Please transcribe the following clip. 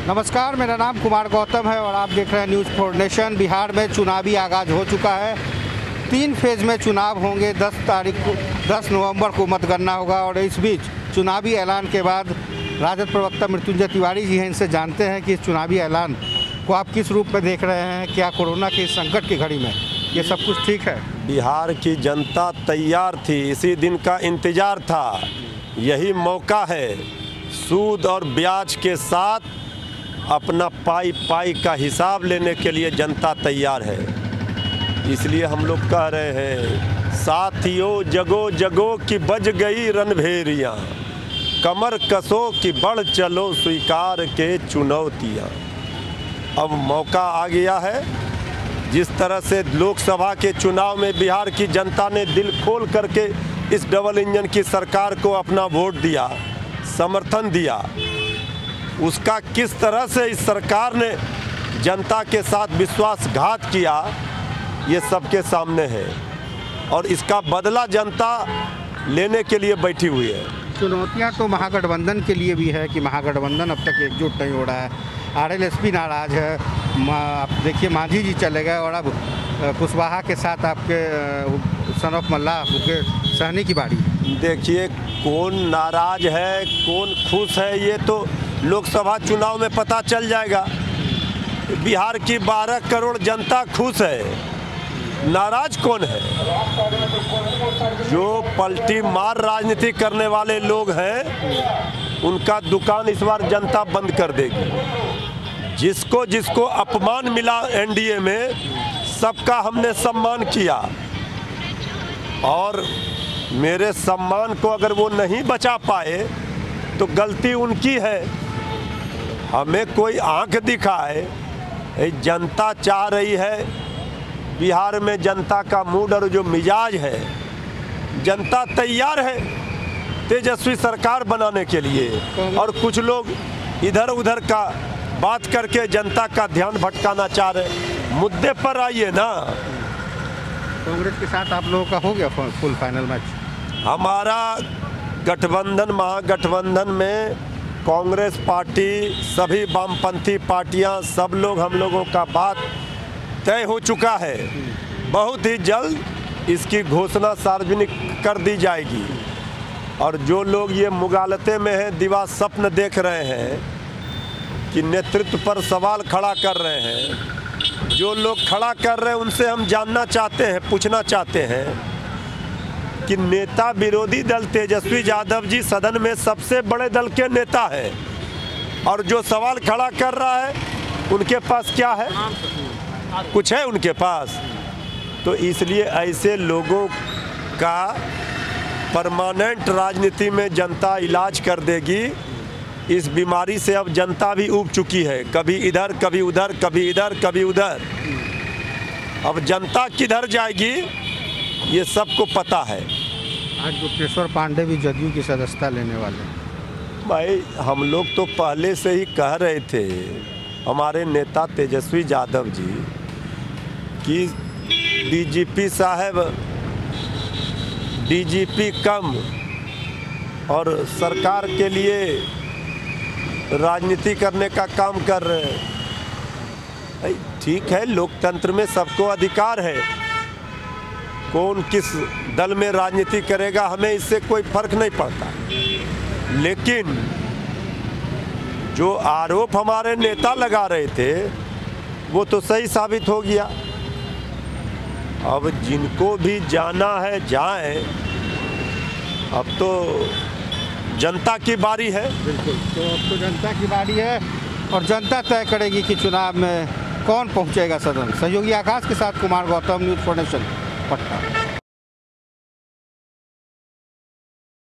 नमस्कार, मेरा नाम कुमार गौतम है और आप देख रहे हैं न्यूज़ फॉर नेशन। बिहार में चुनावी आगाज़ हो चुका है। 3 फेज़ में चुनाव होंगे। 10 नवंबर को मतगणना होगा और इस बीच चुनावी ऐलान के बाद राजद प्रवक्ता मृत्युंजय तिवारी जी हैं, इनसे जानते हैं कि इस चुनावी ऐलान को आप किस रूप में देख रहे हैं। क्या कोरोना के संकट की घड़ी में ये सब कुछ ठीक है? बिहार की जनता तैयार थी, इसी दिन का इंतज़ार था। यही मौका है। सूद और ब्याज के साथ अपना पाई का हिसाब लेने के लिए जनता तैयार है। इसलिए हम लोग कह रहे हैं, साथियों जगो जगो कि बज गई रणभेरियाँ, कमर कसो कि बढ़ चलो स्वीकार के चुनौतियाँ। अब मौका आ गया है। जिस तरह से लोकसभा के चुनाव में बिहार की जनता ने दिल खोल करके इस डबल इंजन की सरकार को अपना वोट दिया, समर्थन दिया, उसका किस तरह से इस सरकार ने जनता के साथ विश्वासघात किया, ये सबके सामने है और इसका बदला जनता लेने के लिए बैठी हुई है। चुनौतियां तो महागठबंधन के लिए भी है कि महागठबंधन अब तक एकजुट नहीं हो रहा है। आरएलएसपी नाराज है। आप देखिए, मांझी जी चले गए और अब कुशवाहा के साथ आपके सन ऑफ मल्ला के सहनी की बारी। देखिए, कौन नाराज है कौन खुश है ये तो लोकसभा चुनाव में पता चल जाएगा। बिहार की 12 करोड़ जनता खुश है। नाराज कौन है? जो पलटी मार राजनीति करने वाले लोग हैं, उनका दुकान इस बार जनता बंद कर देगी। जिसको जिसको अपमान मिला एनडीए में, सबका हमने सम्मान किया और मेरे सम्मान को अगर वो नहीं बचा पाए तो गलती उनकी है। हमें कोई आंख दिखाए। जनता चाह रही है, बिहार में जनता का मूड और जो मिजाज है, जनता तैयार है तेजस्वी सरकार बनाने के लिए। और कुछ लोग इधर उधर का बात करके जनता का ध्यान भटकाना चाह रहे। मुद्दे पर आइए ना। कांग्रेस के साथ आप लोगों का हो गया फुल फाइनल मैच? हमारा गठबंधन, महागठबंधन में कांग्रेस पार्टी, सभी वामपंथी पार्टियां, सब लोग, हम लोगों का बात तय हो चुका है। बहुत ही जल्द इसकी घोषणा सार्वजनिक कर दी जाएगी। और जो लोग ये मुगालते में हैं, दिवा स्वप्न देख रहे हैं कि नेतृत्व पर सवाल खड़ा कर रहे हैं, जो लोग खड़ा कर रहे हैं उनसे हम जानना चाहते हैं, पूछना चाहते हैं कि नेता विरोधी दल तेजस्वी यादव जी सदन में सबसे बड़े दल के नेता है और जो सवाल खड़ा कर रहा है उनके पास क्या है? कुछ है उनके पास? तो इसलिए ऐसे लोगों का परमानेंट राजनीति में जनता इलाज कर देगी। इस बीमारी से अब जनता भी ऊब चुकी है, कभी इधर कभी उधर, कभी इधर कभी उधर। अब जनता किधर जाएगी ये सबको पता है। आज गुप्तेश्वर पांडे भी जदयू की सदस्यता लेने वाले। भाई, हम लोग तो पहले से ही कह रहे थे, हमारे नेता तेजस्वी यादव जी, कि डीजीपी साहब डीजीपी कम और सरकार के लिए राजनीति करने का काम कर रहे हैं। ठीक है, लोकतंत्र में सबको अधिकार है। कौन किस दल में राजनीति करेगा, हमें इससे कोई फर्क नहीं पड़ता। लेकिन जो आरोप हमारे नेता लगा रहे थे वो तो सही साबित हो गया। अब जिनको भी जाना है जाएं। अब तो जनता की बारी है। बिल्कुल, तो अब तो जनता की बारी है और जनता तय करेगी कि चुनाव में कौन पहुंचेगा सदन। सहयोगी आकाश के साथ Kumar Gautam, news for nation, Patna.